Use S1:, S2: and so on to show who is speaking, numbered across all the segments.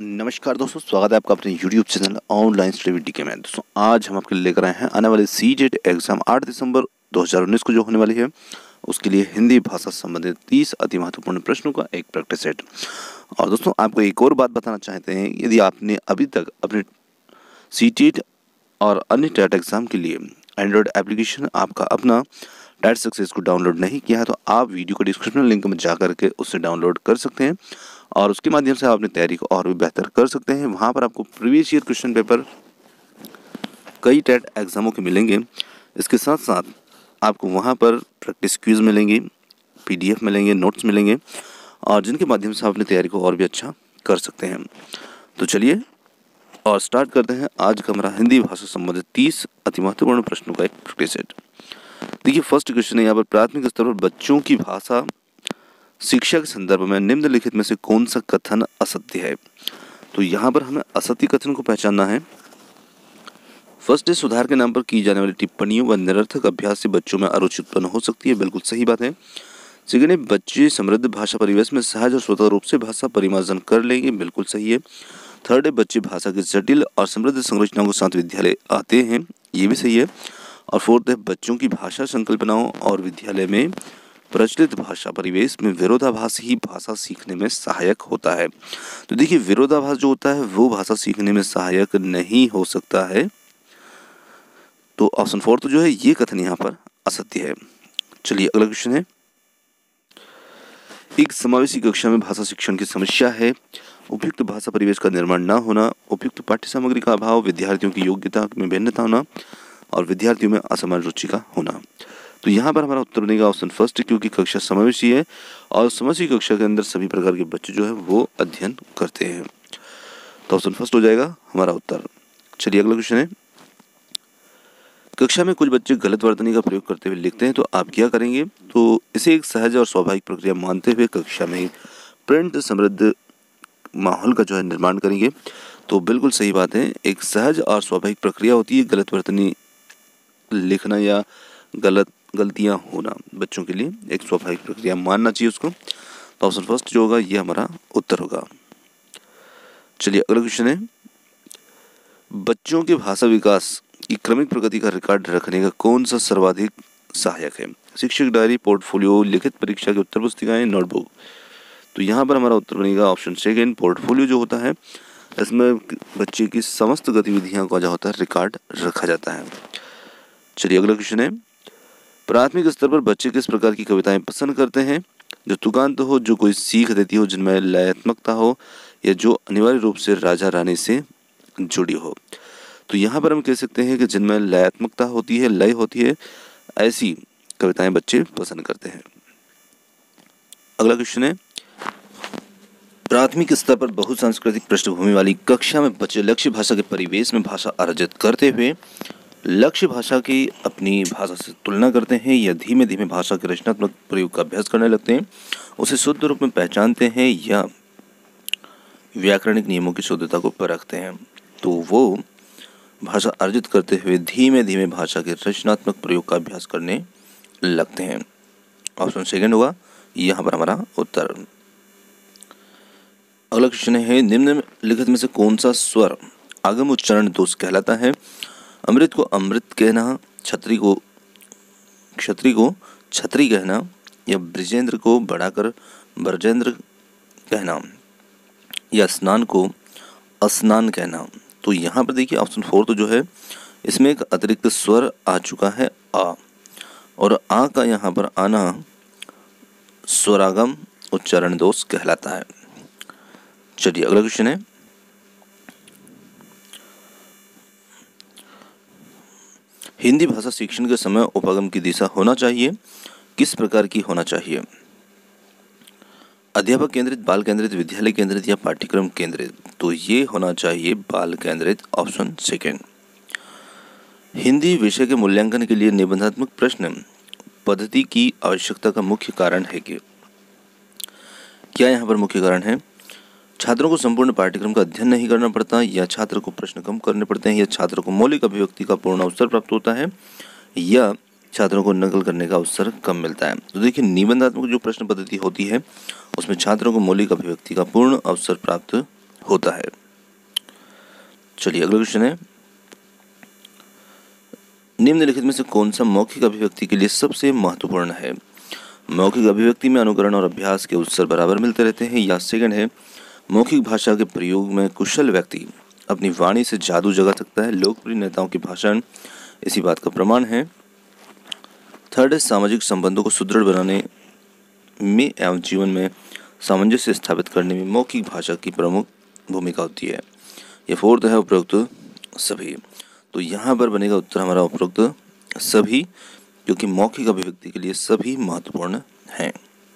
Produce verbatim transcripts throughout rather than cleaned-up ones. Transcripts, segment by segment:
S1: नमस्कार दोस्तों, स्वागत है आपका अपने YouTube channel online study with DK में। दोस्तों आज हम आपके लिए लेकर आए हैं आने वाले सीजेट एग्जाम आठ दिसंबर दो हज़ार उन्नीस को जो होने वाली है, उसके लिए हिंदी भाषा से संबंधित तीस अति महत्वपूर्ण प्रश्नों का एक प्रैक्टिस सेट। और दोस्तों आपको एक और बात बताना चाहते हैं, यदि आपने अभी तक अपने सीटेट और अन्य टेट एग्जाम के लिए एंड्रॉयड एप्लीकेशन आपका अपना टेट सक्सेस को डाउनलोड नहीं किया है, तो आप वीडियो को डिस्क्रिप्शन लिंक में जा करके उससे डाउनलोड कर सकते हैं और उसके माध्यम से आप अपनी तैयारी को और भी बेहतर कर सकते हैं। वहाँ पर आपको प्रीवियस ईयर क्वेश्चन पेपर कई टेट एग्जामों के मिलेंगे। इसके साथ साथ आपको वहाँ पर प्रैक्टिस क्विज मिलेंगी, पीडीएफ मिलेंगे, नोट्स मिलेंगे और जिनके माध्यम से आप अपनी तैयारी को और भी अच्छा कर सकते हैं। तो चलिए और स्टार्ट करते हैं आज का हमारा हिंदी भाषा संबंधित तीस अति महत्वपूर्ण प्रश्नों का एक प्रैक्टिस सेट। देखिए फर्स्ट क्वेश्चन है यहाँ पर, प्राथमिक स्तर पर बच्चों की भाषा शिक्षा के संदर्भ में निम्नलिखित में से कौन सा कथन असत्य है। तो यहाँ पर हमें असत्य कथन को पहचानना है। फर्स्ट है, सुधार के नाम पर की जाने वाली टिप्पणियों व निरर्थक अभ्यास से बच्चों में अरुचि उत्पन्न हो सकती है। बिल्कुल सही बात है। सेकंड है, बच्चे समृद्ध भाषा परिवेश में सहज और स्वतंत्र रूप से भाषा परिमार्जन कर लेंगे। बिल्कुल सही है। थर्ड है, बच्चे भाषा की जटिल और समृद्ध संरचनाओं के साथ विद्यालय आते हैं। ये भी सही है। और फोर्थ है, बच्चों की भाषा संकल्पनाओं और विद्यालय में प्रचलित भाषा परिवेश में विरोधाभास ही भाषा सीखने में सहायक होता है। तो देखिए विरोधाभास जो होता है वो भाषा सीखने में सहायक नहीं हो सकता है। तो ऑप्शन फोर्थ जो है ये कथन यहाँ पर असत्य है। चलिए अगला क्वेश्चन है, एक समावेशी कक्षा में भाषा शिक्षण की समस्या है। उपयुक्त भाषा परिवेश का निर्माण न होना, उपयुक्त पाठ्य सामग्री का अभाव, विद्यार्थियों की योग्यता में भिन्नता होना और विद्यार्थियों में असमान रुचि का होना। तो यहाँ पर हमारा उत्तर बनेगा ऑप्शन फर्स्ट, क्योंकि कक्षा समावेशी है और समावेशी कक्षा के अंदर सभी प्रकार के बच्चे जो है वो अध्ययन करते हैं। तो ऑप्शन फर्स्ट हो जाएगा हमारा उत्तर। चलिए अगला क्वेश्चन है, कक्षा में कुछ बच्चे गलत वर्तनी का प्रयोग करते हुए लिखते हैं, तो आप क्या करेंगे। तो इसे एक सहज और स्वाभाविक प्रक्रिया मानते हुए कक्षा में प्रिंट समृद्ध माहौल का जो है निर्माण करेंगे। तो बिल्कुल सही बात है, एक सहज और स्वाभाविक प्रक्रिया होती है गलत वर्तनी लिखना या गलत गलतियां होना। बच्चों के लिए एक स्वाभाविक प्रक्रिया मानना चाहिए उसको। तो ऑप्शन फर्स्ट जो होगा ये हमारा उत्तर होगा। चलिए अगला क्वेश्चन है, बच्चों के भाषा विकास की क्रमिक प्रगति का रिकॉर्ड रखने का कौन सा सर्वाधिक सहायक है। शिक्षक डायरी, पोर्टफोलियो, लिखित परीक्षा की उत्तर पुस्तिकाएं, नोटबुक। तो यहाँ पर हमारा उत्तर बनेगा ऑप्शन सेकेंड, पोर्टफोलियो जो होता है इसमें बच्चे की समस्त गतिविधियों का जो होता है रिकॉर्ड रखा जाता है। चलिए अगला क्वेश्चन है, प्राथमिक स्तर पर बच्चे किस प्रकार की कविताएं पसंद करते हैं। जो तुकांत हो, जो कोई सीख देती हो, जिनमें लयात्मकता हो या जो अनिवार्य रूप से राजा रानी से जुड़ी हो। तो यहाँ पर हम कह सकते हैं कि जिनमें लयात्मकता होती है, लय होती है, ऐसी कविताएं बच्चे पसंद करते हैं। अगला क्वेश्चन है, प्राथमिक स्तर पर बहुसांस्कृतिक पृष्ठभूमि वाली कक्षा में बच्चे लक्ष्य भाषा के परिवेश में भाषा अर्जित करते हुए लक्ष्य भाषा की अपनी भाषा से तुलना करते हैं या धीमे धीमे भाषा के रचनात्मक प्रयोग का अभ्यास करने लगते हैं, उसे शुद्ध रूप में पहचानते हैं या व्याकरणिक नियमों की शुद्धता को परखते हैं। तो वो भाषा अर्जित करते हुए धीमे धीमे भाषा के रचनात्मक प्रयोग का अभ्यास करने लगते हैं। ऑप्शन सेकेंड होगा यहाँ पर हमारा उत्तर। अगला क्वेश्चन है, निम्नलिखित में से कौन सा स्वर आगम उच्चारण दोष कहलाता है। अमृत को अमृत कहना, छतरी को क्षत्रि को छतरी कहना या ब्रजेंद्र को बढ़ाकर ब्रजेंद्र कहना या स्नान को स्नान कहना। तो यहाँ पर देखिए ऑप्शन फोर तो जो है इसमें एक अतिरिक्त स्वर आ चुका है आ, और आ का यहाँ पर आना स्वरागम उच्चारण दोष कहलाता है। चलिए अगला क्वेश्चन है, हिंदी भाषा शिक्षण के समय उपागम की दिशा होना चाहिए, किस प्रकार की होना चाहिए। अध्यापक केंद्रित, बाल केंद्रित, विद्यालय केंद्रित या पाठ्यक्रम केंद्रित। तो ये होना चाहिए बाल केंद्रित, ऑप्शन सेकेंड। हिंदी विषय के मूल्यांकन के लिए निबंधात्मक प्रश्न पद्धति की आवश्यकता का मुख्य कारण है कि क्या यहाँ पर मुख्य कारण है, छात्रों को संपूर्ण पाठ्यक्रम का अध्ययन नहीं करना पड़ता या छात्र को प्रश्न कम करने पड़ते हैं या छात्र को मौलिक अभिव्यक्ति का पूर्ण अवसर प्राप्त होता है या छात्रों को नकल करने का अवसर कम मिलता है। तो देखिए निबंधात्मक जो प्रश्न पद्धति होती है उसमें छात्रों को मौलिक अभिव्यक्ति का पूर्ण अवसर प्राप्त होता है। चलिए अगला क्वेश्चन है, निम्नलिखित में से कौन सा मौखिक अभिव्यक्ति के लिए सबसे महत्वपूर्ण है? मौखिक अभिव्यक्ति में अनुकरण और अभ्यास के अवसर बराबर मिलते रहते हैं। या सेकंड है, मौखिक भाषा के प्रयोग में कुशल व्यक्ति अपनी वाणी से जादू जगा सकता है। लोकप्रिय नेताओं के भाषण इसी बात का प्रमाण है। थर्ड है, सामाजिक संबंधों को सुदृढ़ बनाने में एवं जीवन में सामंजस्य स्थापित करने में मौखिक भाषा की प्रमुख भूमिका होती है। ये फोर्थ है, उपरोक्त सभी। तो यहाँ पर बनेगा उत्तर हमारा उपरोक्त सभी, क्योंकि मौखिक अभिव्यक्ति के लिए सभी महत्वपूर्ण हैं।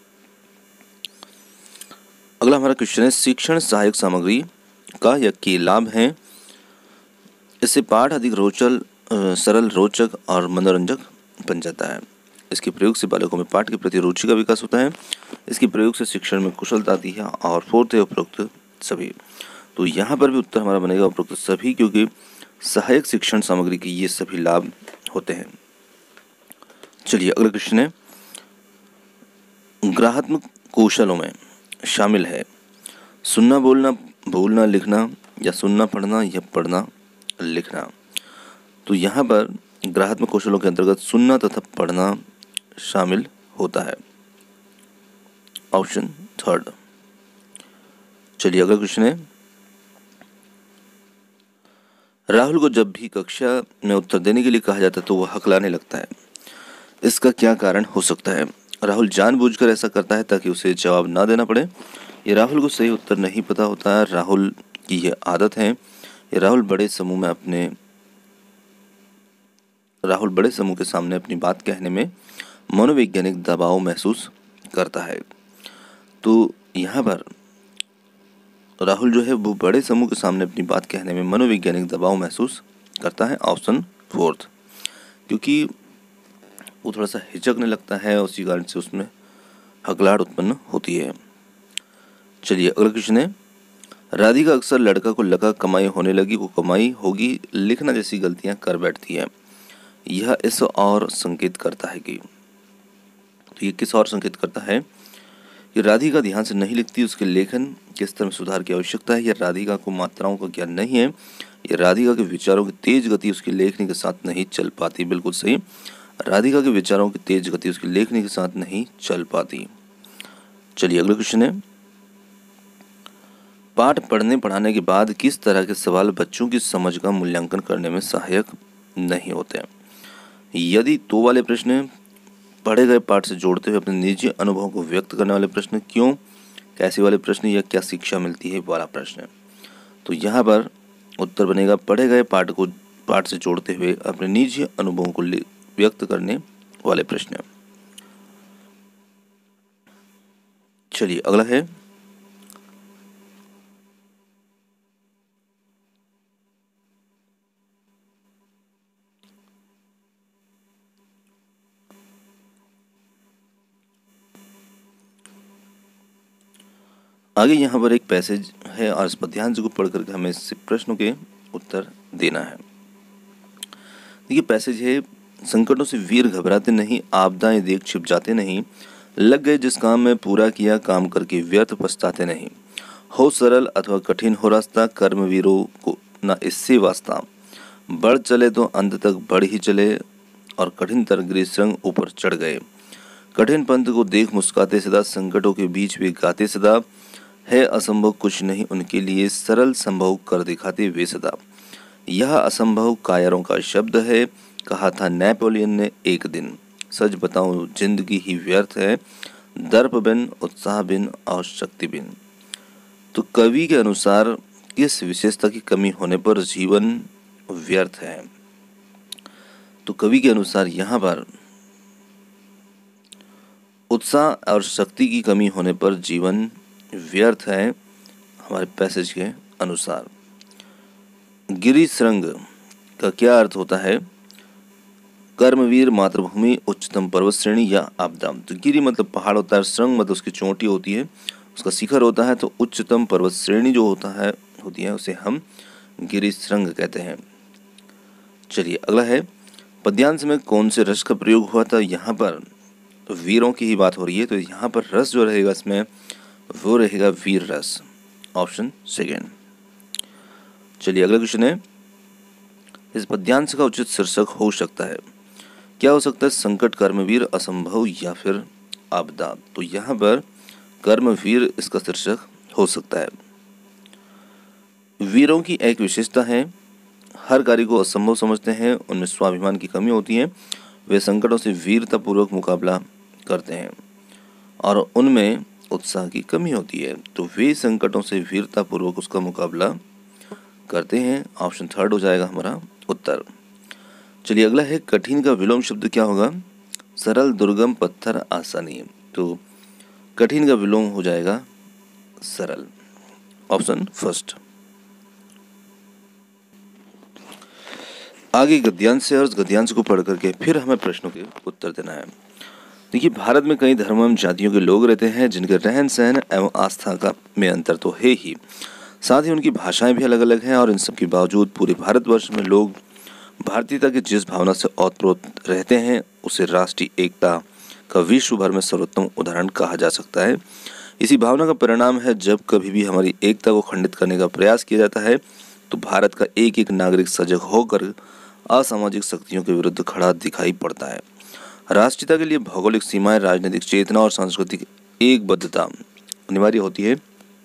S1: अगला हमारा क्वेश्चन है, शिक्षण सहायक सामग्री का या के लाभ हैं? इससे पाठ अधिक रोचल सरल रोचक और मनोरंजक बन जाता है। इसके प्रयोग से बालकों में पाठ के प्रति रुचि का विकास होता है। इसके प्रयोग से शिक्षण में कुशलता आती है। और फोर्थ है, उपरोक्त सभी। तो यहाँ पर भी उत्तर हमारा बनेगा उपरोक्त सभी, क्योंकि सहायक शिक्षण सामग्री के ये सभी लाभ होते हैं। चलिए अगला क्वेश्चन है, ग्राहत्मक कौशलों में शामिल है सुनना, बोलना, बोलना, लिखना, या सुनना, पढ़ना, या पढ़ना, लिखना। तो यहाँ पर ग्राहत्मक कौशलों के अंतर्गत सुनना तथा पढ़ना शामिल होता है। Option third. चलिए अगला क्वेश्चन है, राहुल को जब भी कक्षा में उत्तर देने के लिए कहा जाता है तो वह हकलाने लगता है। इसका क्या कारण हो सकता है? राहुल जानबूझकर ऐसा करता है ताकि उसे जवाब ना देना पड़े। ये राहुल को सही उत्तर नहीं पता होता है। राहुल की यह आदत है। ये राहुल बड़े समूह में अपने राहुल बड़े समूह के सामने अपनी बात कहने में मनोवैज्ञानिक दबाव महसूस करता है। तो यहाँ पर राहुल जो है वो बड़े समूह के सामने अपनी बात कहने में मनोवैज्ञानिक दबाव महसूस करता है। ऑप्शन फोर्थ, क्योंकि वो थोड़ा सा हिचकने लगता है, उसी कारण से उसमें हकलाहट उत्पन्न होती है। चलिए अगला क्वेश्चन है, राधिका अक्सर लड़का को लगा कमाई होने लगी को कमाई होगी लिखना जैसी गलतियां कर बैठती है। यह इस और संकेत करता है कि तो ये किस और संकेत करता है कि राधिका ध्यान से नहीं लिखती, उसके लेखन के स्तर में सुधार की आवश्यकता है। या राधिका को मात्राओं का ज्ञान नहीं है। या राधिका के विचारों की तेज गति उसकी लेखनी के साथ नहीं चल पाती। बिल्कुल सही, राधिका के विचारों की तेज गति उसकी लेखनी के साथ नहीं चल पाती। चलिए अगला क्वेश्चन है, पाठ पढ़ने पढ़ाने के बाद किस तरह के सवाल बच्चों की समझ का मूल्यांकन करने में सहायक नहीं होते? यदि तो वाले प्रश्न, पढ़े गए पाठ से जोड़ते हुए अपने निजी अनुभवों को व्यक्त करने वाले प्रश्न, क्यों, कैसे वाले प्रश्न, या क्या शिक्षा मिलती है वाला प्रश्न। तो यहाँ पर उत्तर बनेगा पढ़े गए पाठ को पाठ से जोड़ते हुए अपने निजी अनुभवों को व्यक्त करने वाले प्रश्न। चलिए अगला है, आगे यहाँ पर एक पैसेज है और इस पर ध्यान से पढ़ करके हमें इस प्रश्नों के उत्तर देना है। देखिए पैसेज है, संकटों से वीर घबराते नहीं, आपदाएं देख छिप जाते नहीं, लग गए जिस काम में पूरा किया काम करके व्यर्थ पछताते नहीं। हो सरल अथवा कठिन हो रास्ता, कर्मवीरों को न इससे वास्ता, बढ़ चले तो अंत तक बढ़ ही चले और कठिन तर गिरी श्रृंग ऊपर चढ़ गए। कठिन पंथ को देख मुस्काते सदा, संकटों के बीच भी गाते सदा, है असंभव कुछ नहीं उनके लिए, सरल संभव कर दिखाते वे सदा। यह असंभव कायरों का शब्द है, कहा था नेपोलियन ने एक दिन। सच बताऊं जिंदगी ही व्यर्थ है, दर्प बिन उत्साह बिन और शक्ति बिन। तो कवि के अनुसार किस विशेषता की कमी होने पर जीवन व्यर्थ है? तो कवि के अनुसार यहाँ पर उत्साह और शक्ति की कमी होने पर जीवन व्यर्थ है हमारे पैसेज के अनुसार। गिरि श्रृंग का क्या अर्थ होता है? कर्मवीर, मातृभूमि, उच्चतम पर्वत श्रेणी या आपदा। तो गिरि मतलब पहाड़ होता है, श्रृंग मतलब उसकी चोटी होती है, उसका शिखर होता है। तो उच्चतम पर्वत श्रेणी जो होता है होती है उसे हम गिरि श्रृंग कहते हैं। चलिए अगला है, पद्यांश में कौन से रस का प्रयोग हुआ था? यहाँ पर तो वीरों की ही बात हो रही है, तो यहाँ पर रस जो रहेगा इसमें वो रहेगा वीर रस। Option second. चलिए अगला क्वेश्चन है, इस पद्यांश का उचित शीर्षक हो सकता है, क्या हो सकता है? संकट, कर्मवीर, असंभव या फिर आपदा। तो यहाँ पर कर्मवीर इसका शीर्षक हो सकता है। वीरों की एक विशेषता है, हर कार्य को असंभव समझते हैं, उनमें स्वाभिमान की कमी होती है, वे संकटों से वीरतापूर्वक मुकाबला करते हैं और उनमें उत्साह की कमी होती है। तो वे संकटों से वीरतापूर्वक उसका मुकाबला करते हैं। ऑप्शन थर्ड हो जाएगा हमारा उत्तर। चलिए अगला है, कठिन का विलोम शब्द क्या होगा? सरल, दुर्गम, पत्थर, आसानी। तो कठिन का विलोम हो जाएगा सरल। Option first. आगे गद्यांश है और गद्यांश को पढ़ करके फिर हमें प्रश्नों के उत्तर देना है। देखिए, भारत में कई धर्म एवं जातियों के लोग रहते हैं जिनके रहन सहन एवं आस्था का में अंतर तो है ही, साथ ही उनकी भाषाएं भी अलग अलग हैं और इन सब के बावजूद पूरे भारतवर्ष में लोग भारतीयता की जिस भावना से ओतप्रोत रहते हैं उसे राष्ट्रीय एकता का विश्व भर में सर्वोत्तम उदाहरण कहा जा सकता है। इसी भावना का परिणाम है जब कभी भी हमारी एकता को खंडित करने का प्रयास किया जाता है तो भारत का एक एक नागरिक सजग होकर असामाजिक शक्तियों के विरुद्ध खड़ा दिखाई पड़ता है। राष्ट्रीयता के लिए भौगोलिक सीमाएं, राजनीतिक चेतना और सांस्कृतिक एकबद्धता अनिवार्य होती है।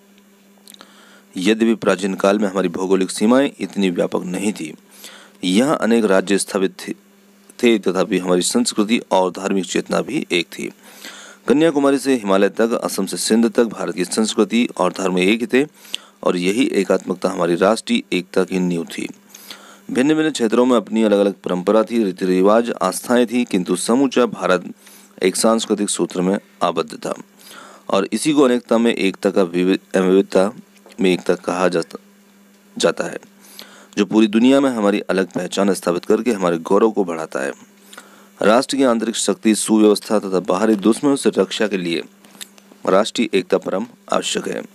S1: यद्यपि प्राचीन काल में हमारी भौगोलिक सीमाएं इतनी व्यापक नहीं थी, यहाँ अनेक राज्य स्थापित थे, तथापि हमारी संस्कृति और धार्मिक चेतना भी एक थी। कन्याकुमारी से हिमालय तक, असम से सिंध तक भारत की संस्कृति और धर्म एक ही थे और यही एकात्मकता हमारी राष्ट्रीय एकता की नींव थी। भिन्न भिन्न क्षेत्रों में अपनी अलग अलग परंपरा थी, रीति रिवाज, आस्थाएं थी, किंतु समूचा भारत एक सांस्कृतिक सूत्र में आबद्ध था और इसी को अनेकता में एकता का विविधता में एकता कहा जाता जाता है, जो पूरी दुनिया में हमारी अलग पहचान स्थापित करके हमारे गौरव को बढ़ाता है। राष्ट्र की आंतरिक शक्ति, सुव्यवस्था तथा बाहरी दुश्मनों से रक्षा के लिए राष्ट्रीय एकता परम आवश्यक है।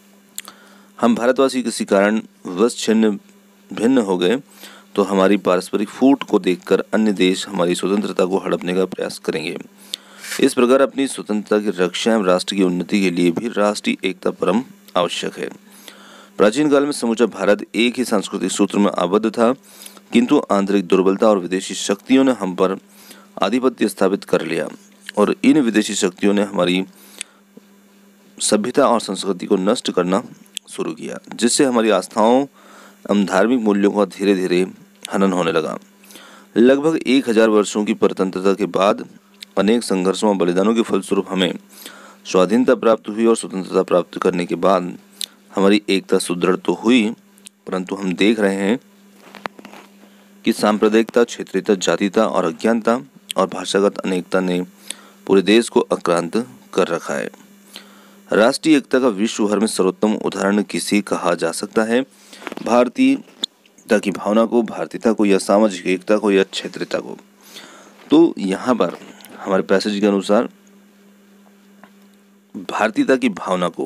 S1: हम भारतवासी किसी कारण वश छिन्न भिन्न हो गए तो हमारी पारस्परिक फूट को देखकर अन्य देश हमारी स्वतंत्रता को हड़पने का प्रयास करेंगे। इस प्रकार अपनी स्वतंत्रता की रक्षा एवं राष्ट्र की उन्नति के लिए भी राष्ट्रीय एकता परम आवश्यक है। प्राचीन काल में समूचा भारत एक ही सांस्कृतिक सूत्र में आबद्ध था, किंतु आंतरिक दुर्बलता और विदेशी शक्तियों ने हम पर आधिपत्य स्थापित कर लिया और इन विदेशी शक्तियों ने हमारी सभ्यता और संस्कृति को नष्ट करना शुरू किया, जिससे हमारी आस्थाओं एवं धार्मिक मूल्यों का धीरे धीरे हनन होने लगा। लगभग एक हजार वर्षों की परतंत्रता के बाद अनेक संघर्षों और बलिदानों के फलस्वरूप हमें स्वाधीनता प्राप्त हुई और स्वतंत्रता प्राप्त करने के बाद हमारी एकता सुदृढ़ तो हुई, परंतु हम देख रहे हैं कि सांप्रदायिकता, क्षेत्रीयता, जातीयता और अज्ञानता और भाषागत अनेकता ने पूरे देश को आक्रांत कर रखा है। राष्ट्रीय एकता का विश्व भर में सर्वोत्तम उदाहरण किसे कहा जा सकता है? भारतीयता की भावना को, भारतीयता को या सामाजिक एकता को या क्षेत्रीयता को? तो यहाँ पर हमारे पैसेज के अनुसार भारतीयता की भावना को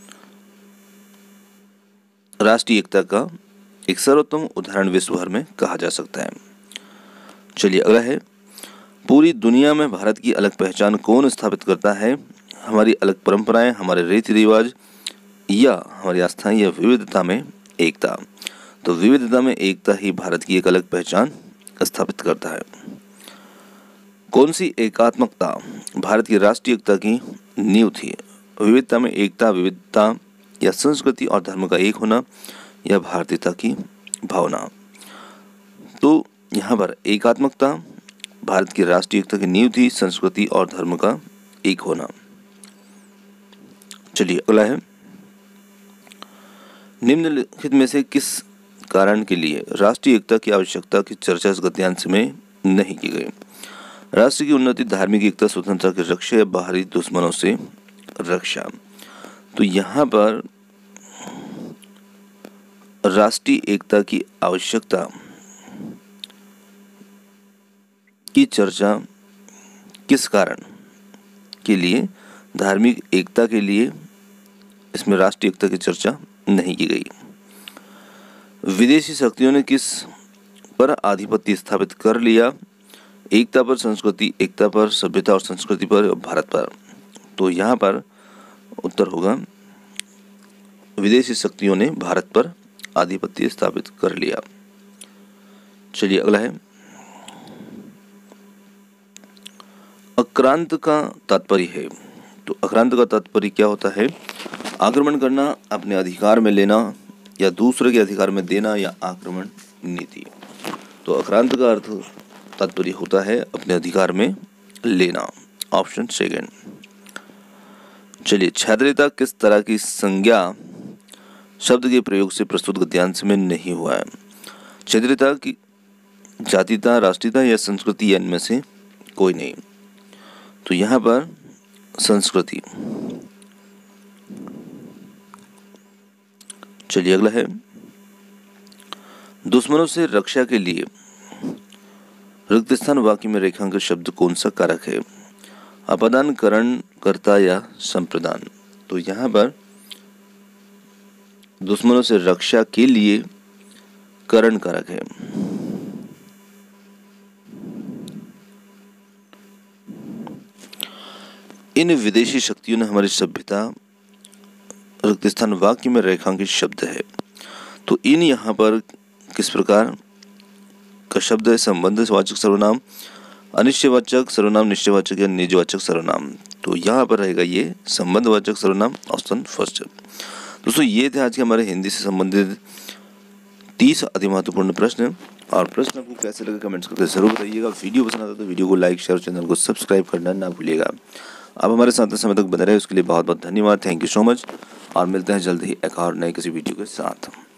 S1: राष्ट्रीय एकता का एक सर्वोत्तम उदाहरण विश्व भर में कहा जा सकता है। चलिए अगला है, पूरी दुनिया में भारत की अलग पहचान कौन स्थापित करता है? हमारी अलग परंपराएं, हमारे रीति रिवाज या हमारी आस्थाएं या विविधता में एकता? तो विविधता में एकता ही भारत की एक अलग पहचान स्थापित करता है। कौन सी एकात्मकता भारत की राष्ट्रीय एकता की नींव थी? विविधता में एकता, विविधता या संस्कृति और धर्म का एक होना या भारतीयता की भावना? तो यहाँ पर एकात्मकता भारत की राष्ट्रीय एकता की नींव थी, संस्कृति और धर्म का एक होना। चलिए अगला है, निम्नलिखित में से किस कारण के लिए राष्ट्रीय एकता की आवश्यकता की चर्चा इस गद्यांश में नहीं की गई? राष्ट्र की उन्नति, धार्मिक एकता, स्वतंत्रता की रक्षा या बाहरी दुश्मनों से रक्षा? तो यहाँ पर राष्ट्रीय एकता की आवश्यकता की चर्चा किस कारण के लिए, धार्मिक एकता के लिए इसमें राष्ट्रीय एकता की चर्चा नहीं की गई। विदेशी शक्तियों ने किस पर आधिपत्य स्थापित कर लिया? एकता पर, संस्कृति, एकता पर, सभ्यता और संस्कृति पर, भारत पर? तो यहाँ पर उत्तर होगा विदेशी शक्तियों ने भारत पर आधिपत्य स्थापित कर लिया। चलिए अगला है, आक्रांत का तात्पर्य है। तो आक्रांत का तात्पर्य क्या होता है? आक्रमण करना, अपने अधिकार में लेना या दूसरे के अधिकार में देना या आक्रमण नीति। तो आक्रांत का अर्थ तात्पर्य होता है अपने अधिकार में लेना। Option second. चलिए, क्षैत्रीयता किस तरह की संज्ञा शब्द के प्रयोग से प्रस्तुत गद्यांश में नहीं हुआ है? क्षैत्रीयता की जातीयता, राष्ट्रीयता या संस्कृति या इनमें से कोई नहीं। तो यहाँ पर संस्कृति। चलिए अगला है, दुश्मनों से रक्षा के लिए रिक्त स्थान वाक्य में रेखांकित शब्द कौन सा कारक है? अपादान, करण, कर्ता या संप्रदान। तो यहाँ पर दुश्मनों से रक्षा के लिए करण कारक है। इन विदेशी शक्तियों ने हमारी सभ्यता रिक्त स्थान वाक्य में रेखांकित शब्द है। तो इन यहाँ पर किस प्रकार का शब्द है? संबंधवाचक सर्वनाम, अनिश्चयवाचक सर्वनाम, निश्चयवाचक या निजवाचक सर्वनाम। तो यहाँ पर रहेगा ये संबंधवाचक सर्वनाम, ऑप्शन फर्स्ट। दोस्तों ये थे आज के हमारे हिंदी से संबंधित तीस अति महत्वपूर्ण प्रश्न। और प्रश्न आपको कैसे लगे कमेंट्स करके जरूर बताइएगा। वीडियो पसंद आता तो वीडियो को लाइक, शेयर, चैनल को सब्सक्राइब करना ना भूलिएगा। आप हमारे साथ समय तक बने रहे उसके लिए बहुत बहुत धन्यवाद। थैंक यू सो मच, और मिलते हैं जल्द ही एक और नए किसी वीडियो के साथ।